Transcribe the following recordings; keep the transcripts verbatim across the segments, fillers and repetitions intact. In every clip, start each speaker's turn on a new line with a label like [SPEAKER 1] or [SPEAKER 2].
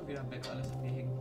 [SPEAKER 1] wieder weg, alles an mir hängen.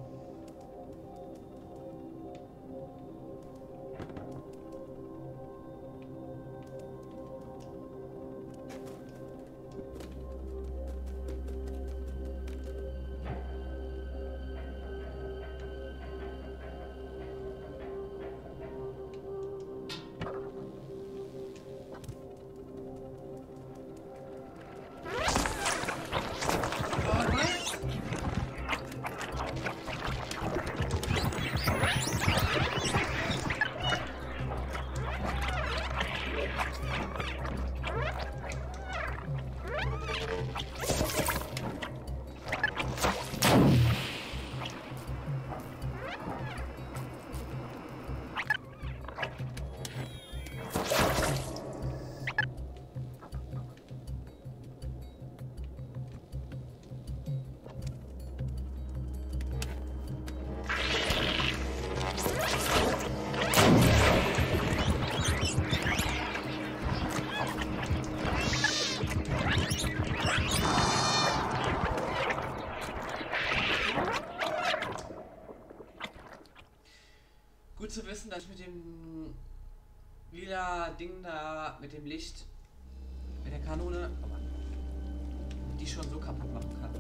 [SPEAKER 1] Gut zu wissen, dass ich mit dem lila Ding da, mit dem Licht, mit der Kanone, die schon so kaputt machen kann.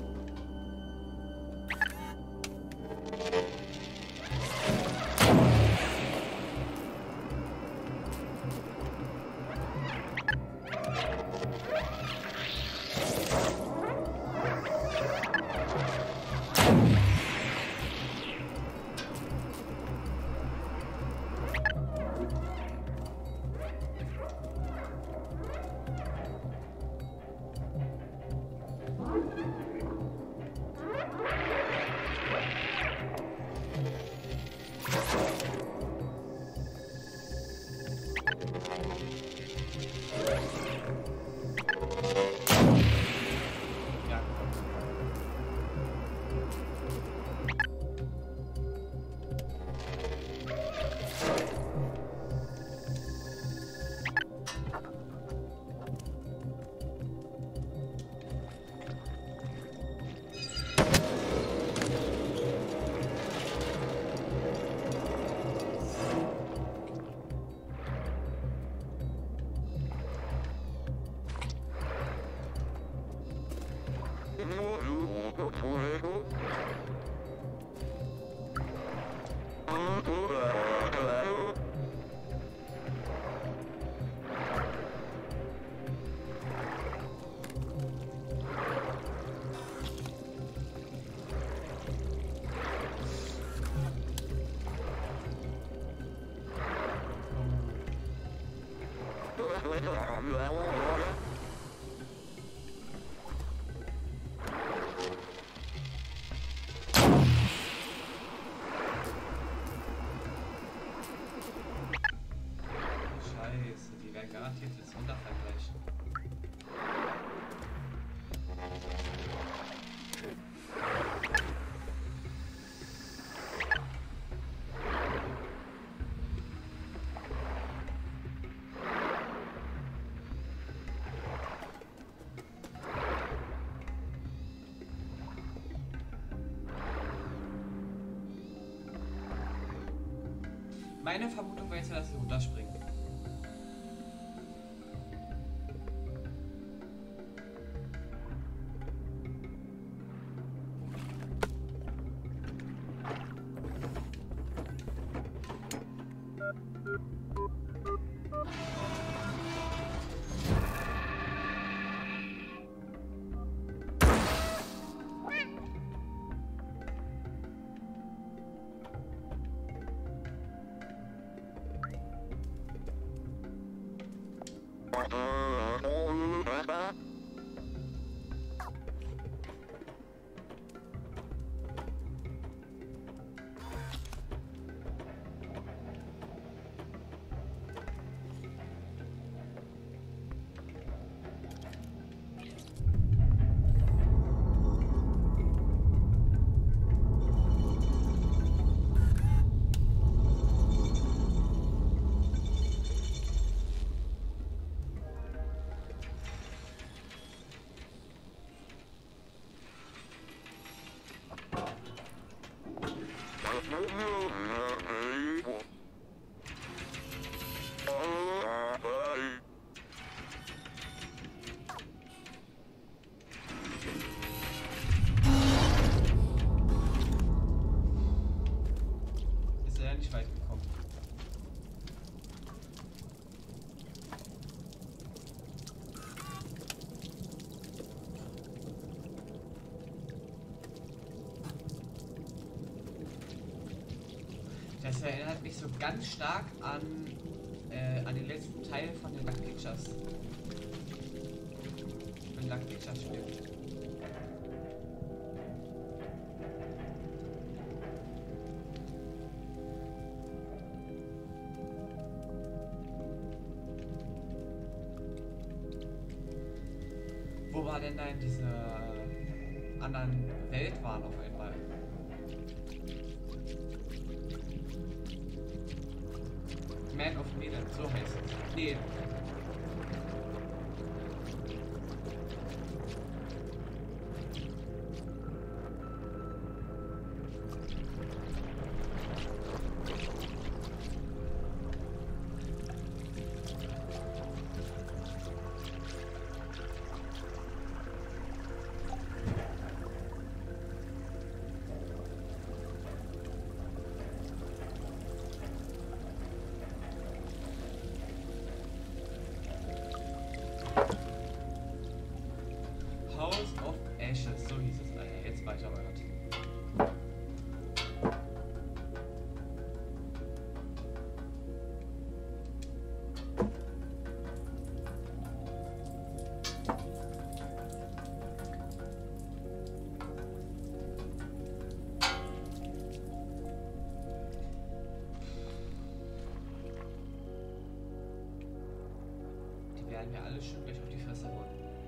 [SPEAKER 1] Scheiße, die werden garantiert jetzt runterfallen gleich. Meine Vermutung wäre jetzt, dass sie runterspringen. Das erinnert mich so ganz stark an, äh, an den letzten Teil von den Luck Pictures. Von den Luck Pictures Spiel. Wo war denn da in dieser anderen Welt waren auf einmal? Man of Medan, so heißt es. Nee. House of Ashes, so hieß es. Naja, jetzt weiter euer Die werden mir alle schön gleich auf die Fresse holen.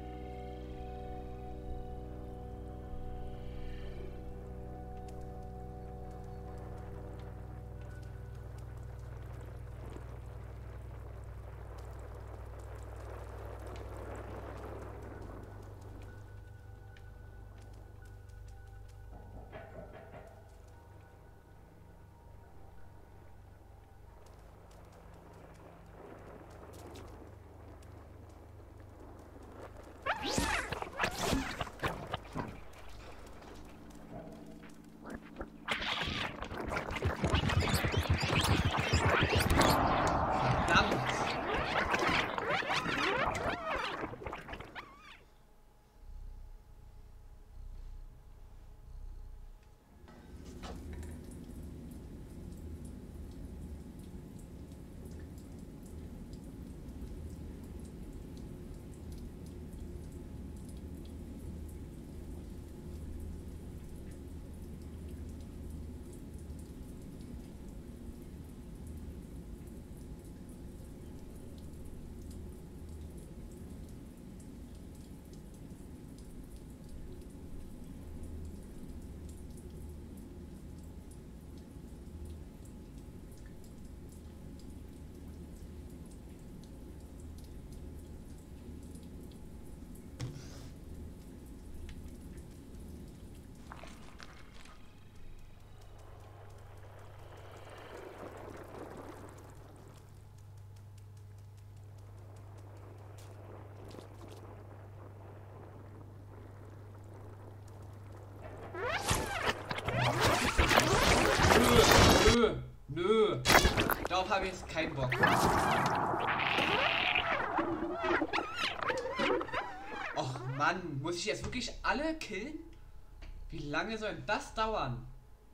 [SPEAKER 1] Nö, nö. Darauf habe ich jetzt keinen Bock. Och Mann, muss ich jetzt wirklich alle killen? Wie lange soll das dauern?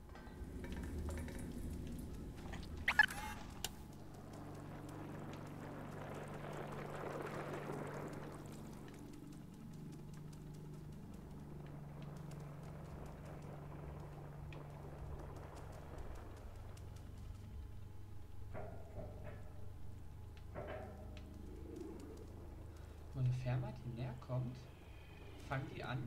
[SPEAKER 1] Und eine Firma, die näher kommt, fangen die an.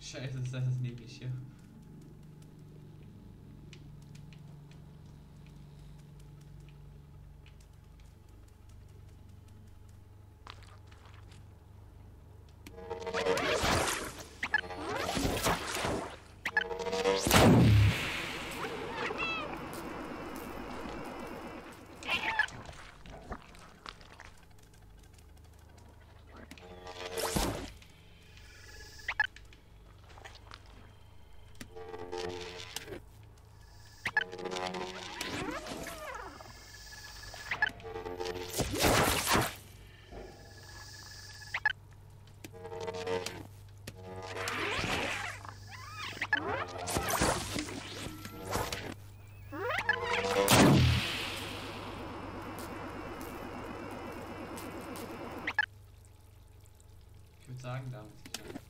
[SPEAKER 1] Scheiße, ist das neblig hier. Ich würde sagen, damit sicher.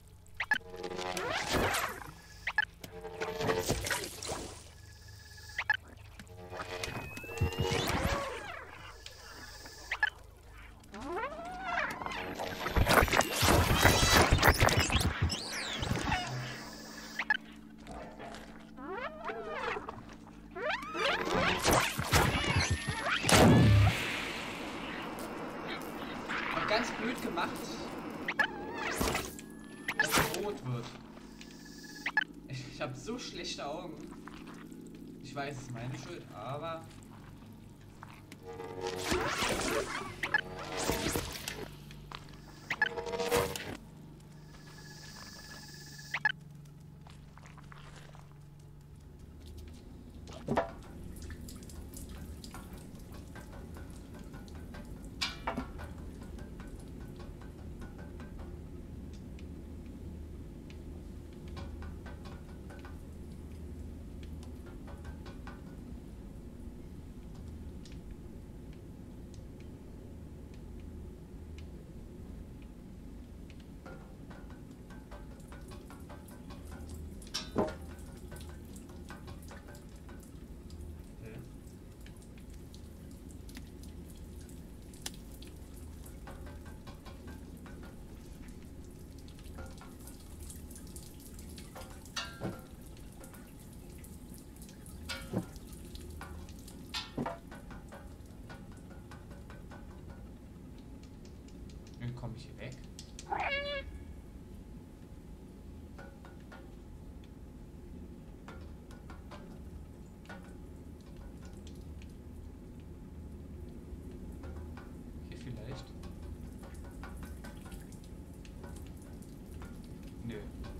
[SPEAKER 1] Ganz blöd gemacht, dass es rot wird. Ich, ich habe so schlechte Augen. Ich weiß, es ist meine Schuld, aber... Dann komme ich hier weg. Hier vielleicht. Nö.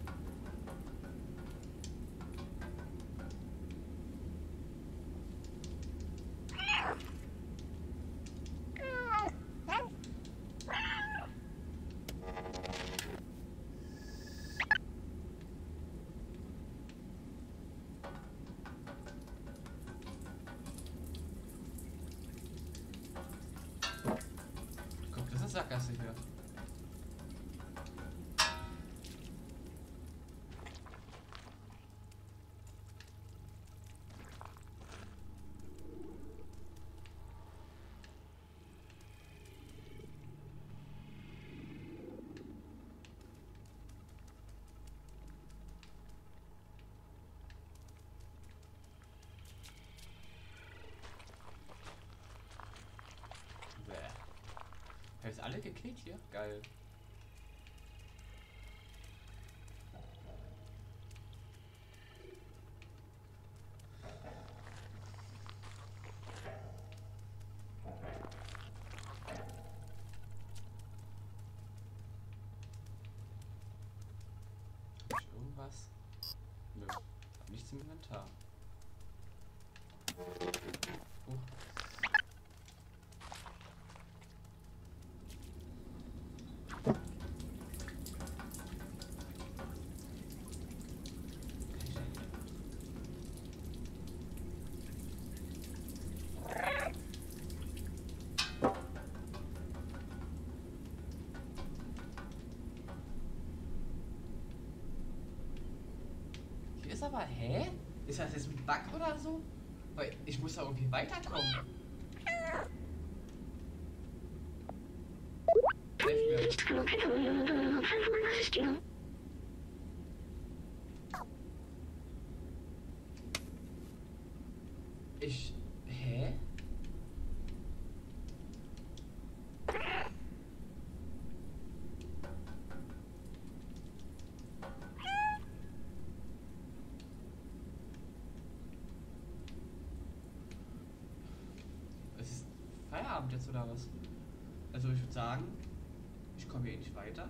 [SPEAKER 1] Sackgasse hier. Haben jetzt alle gekillt hier? Geil. Hab ich irgendwas? Nö. Hab nichts im Inventar. Uh. Ist aber, hä? Ist das jetzt ein Bug oder so? Weil ich muss da irgendwie weiterkommen. Hilf mir. Ich... Hä? Es ist Feierabend jetzt oder was? Also ich würde sagen, ich komme hier nicht weiter.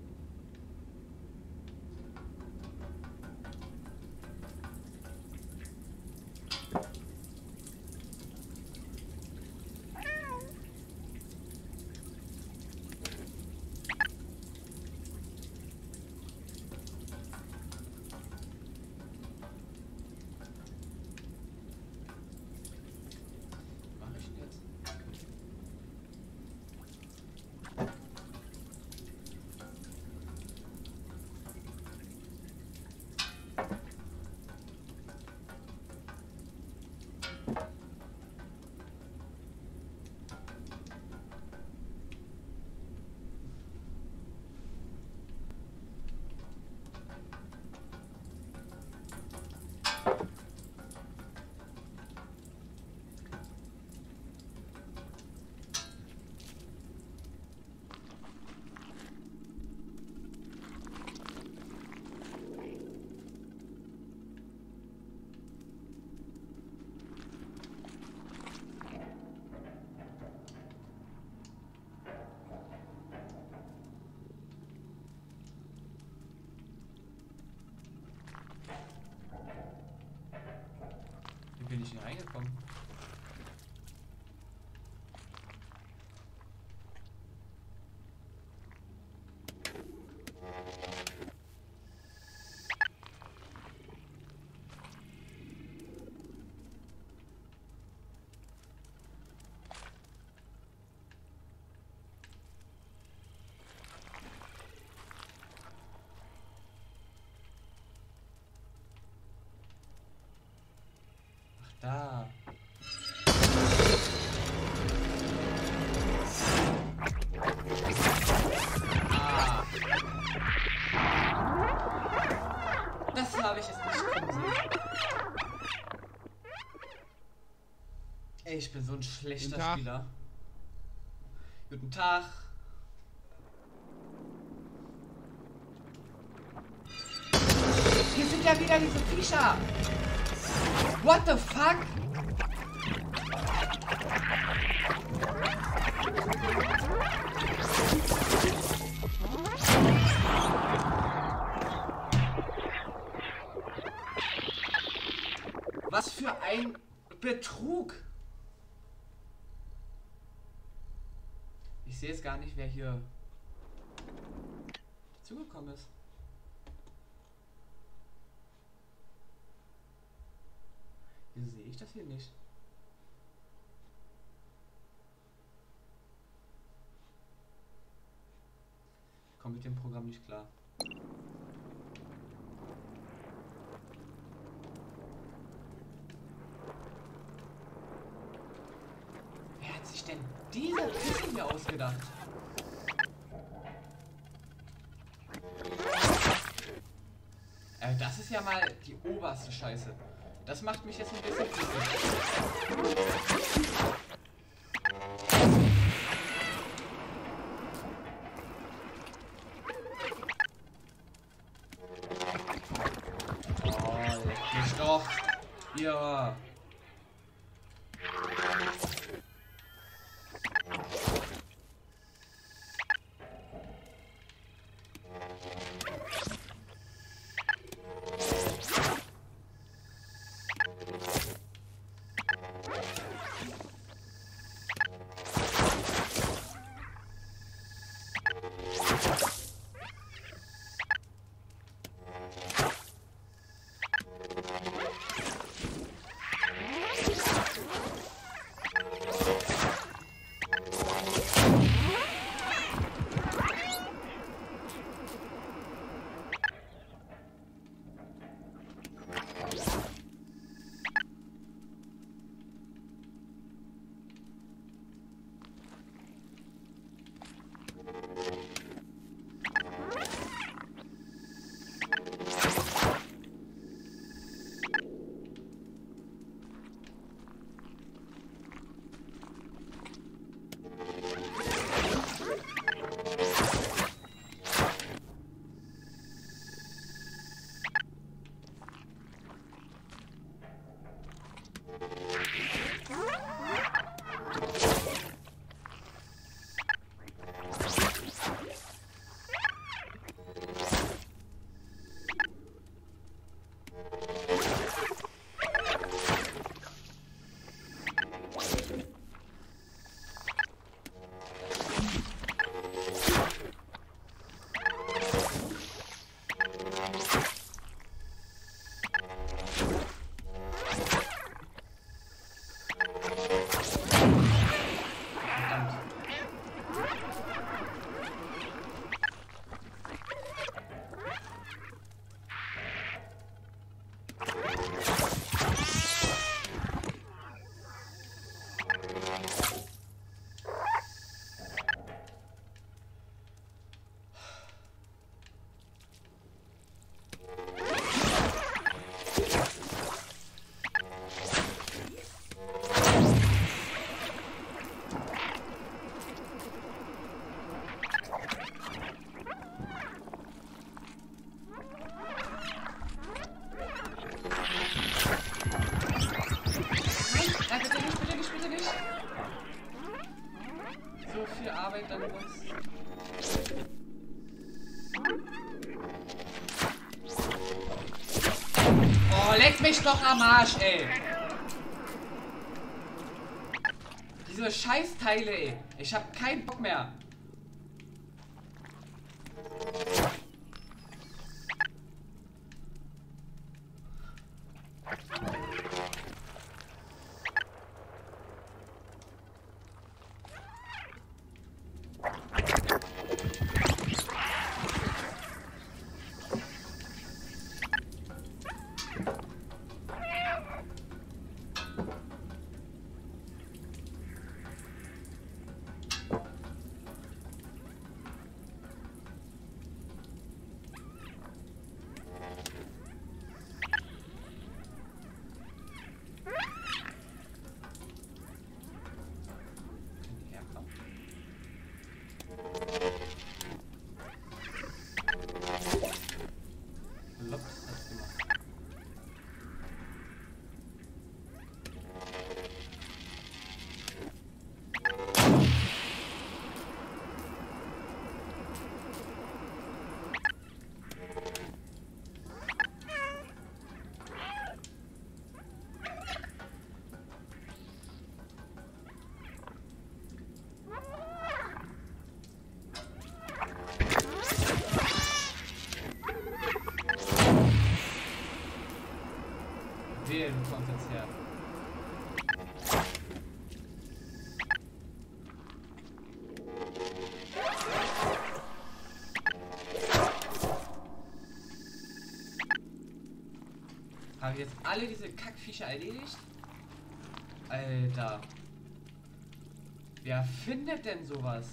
[SPEAKER 1] Wie bin ich hier reingekommen? Da. Ah. Das habe ich jetzt nicht kommen sehen. Ey, ich bin so ein schlechter
[SPEAKER 2] Guten
[SPEAKER 1] Spieler. Guten Tag. Hier sind ja wieder diese Viecher. What the fuck? Was für ein Betrug! Ich sehe jetzt gar nicht, wer hier dazugekommen ist. Wieso sehe ich das hier nicht? Ich komme mit dem Programm nicht klar. Wer hat sich denn diese Pisse hier ausgedacht? Äh, das ist ja mal die oberste Scheiße. Das macht mich jetzt ein bisschen pissig. Oh, leck mich doch. Ja. Oh, leck mich doch am Arsch, ey. Diese Scheißteile, ey. Ich hab keinen Bock mehr. Wählen kommt jetzt her. Haben jetzt alle diese Kackviecher erledigt? Alter. Wer findet denn sowas?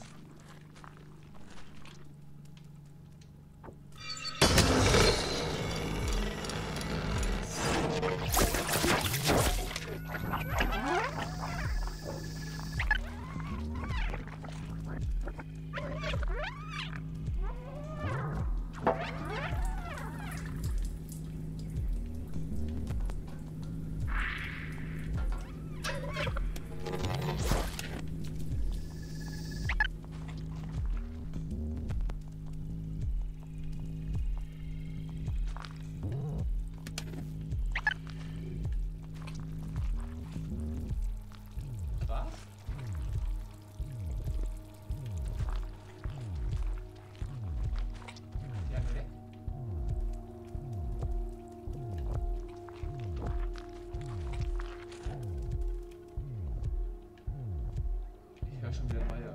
[SPEAKER 1] Schon wieder neue.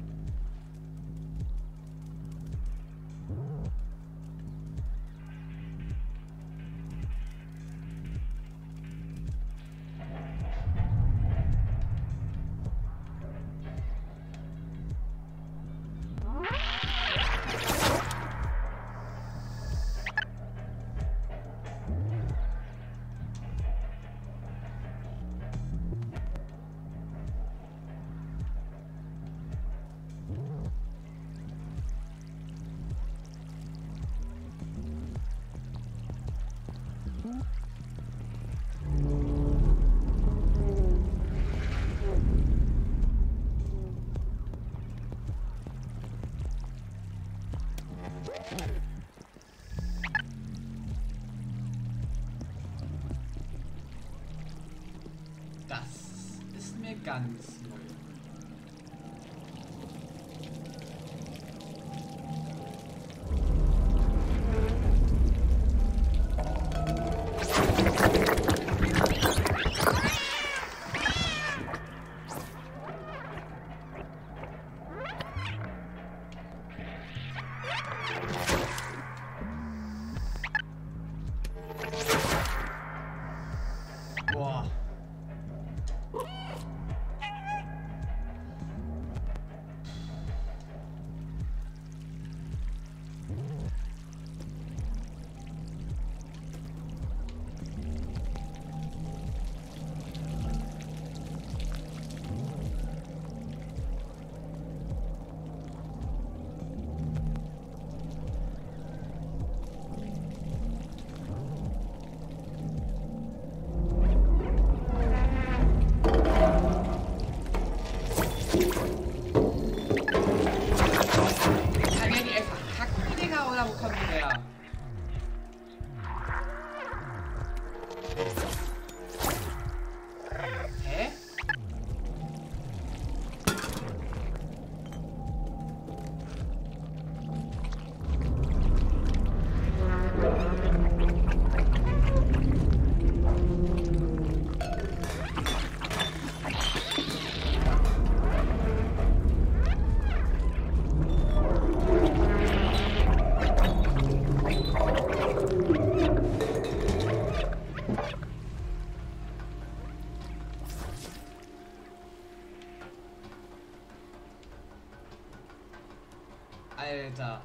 [SPEAKER 1] Das ist mir ganz neu. Boah. Hä? Alter.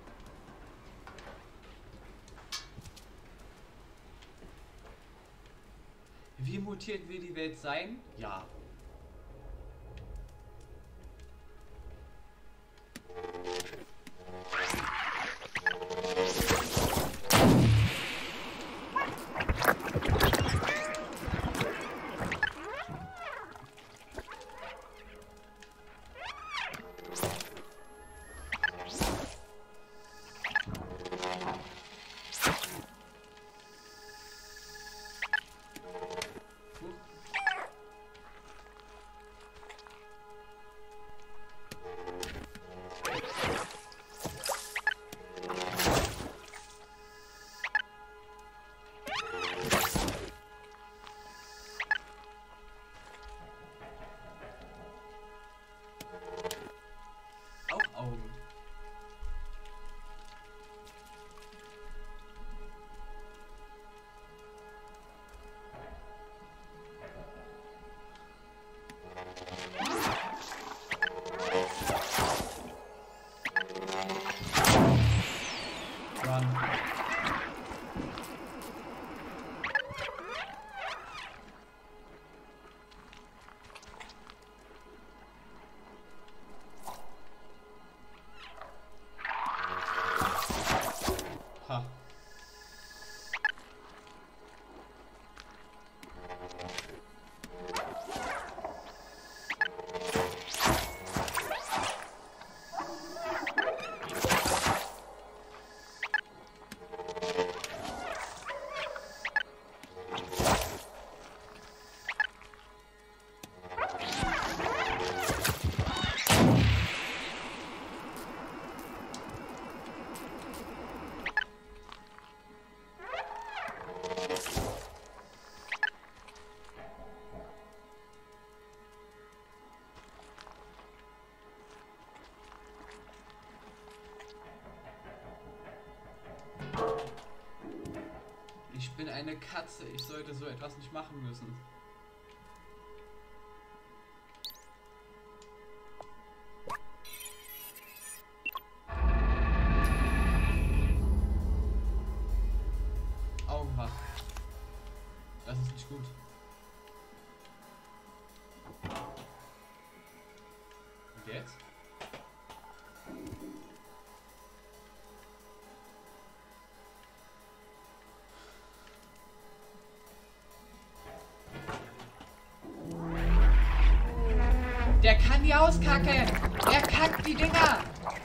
[SPEAKER 1] Wie mutiert will die Welt sein? Ja. Ich bin eine Katze. Ich sollte so etwas nicht machen müssen. Augen wach. Das ist nicht gut. Und jetzt? Der kann die auskacken. Er kackt die Dinger.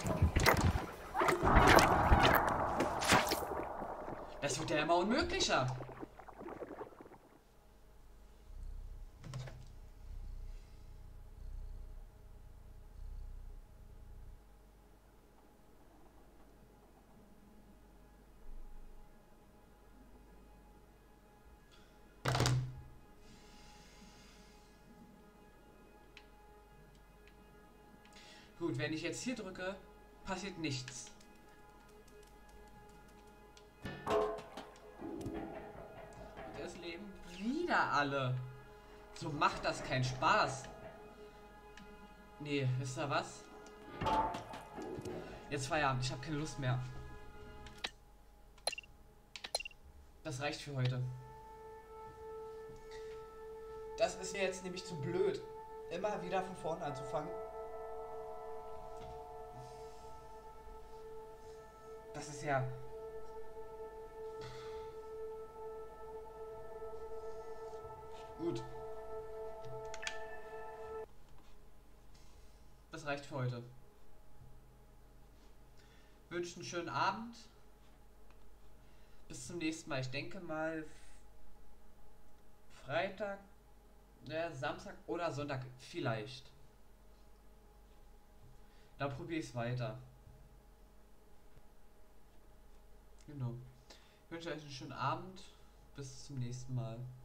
[SPEAKER 1] Das wird ja immer unmöglicher. Gut, wenn ich jetzt hier drücke, passiert nichts. Und es leben wieder alle. So macht das keinen Spaß. Nee, wisst ihr was? Jetzt Feierabend, ich habe keine Lust mehr. Das reicht für heute. Das ist mir jetzt nämlich zu blöd, immer wieder von vorne anzufangen. Das ist ja... Gut. Das reicht für heute. Wünsche einen schönen Abend. Bis zum nächsten Mal. Ich denke mal Freitag, ja, Samstag oder Sonntag vielleicht. Da probiere ich es weiter. Genau. Ich wünsche euch einen schönen Abend. Bis zum nächsten Mal.